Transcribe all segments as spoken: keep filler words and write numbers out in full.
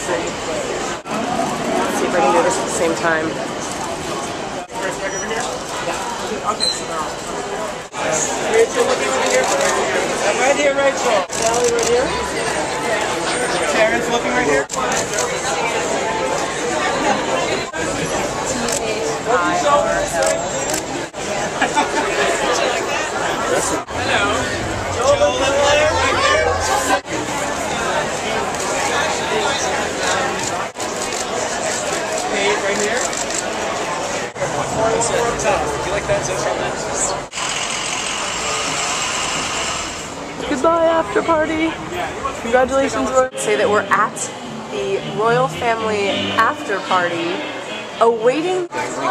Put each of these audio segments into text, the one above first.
see. Let's see if I can do this at the same time. First back over here? Yeah. Okay, so now. Rachel, looking over here. I'm right here, Rachel. Sally, right here. Terrence, looking right here. Hello. Joel and Blair, right here. Paige, right here. Do you like that? Goodbye, after party. Congratulations, Roy. Say that we're at the royal family after party, awaiting.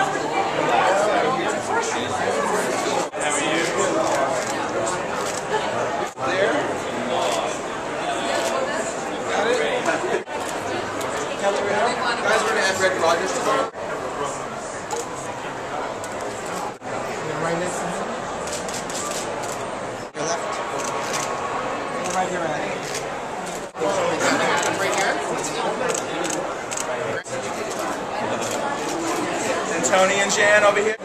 Guys, we're gonna have Red Rogers to go. Right next to him. Your left. Right here, right here. And Tony and Jan over here.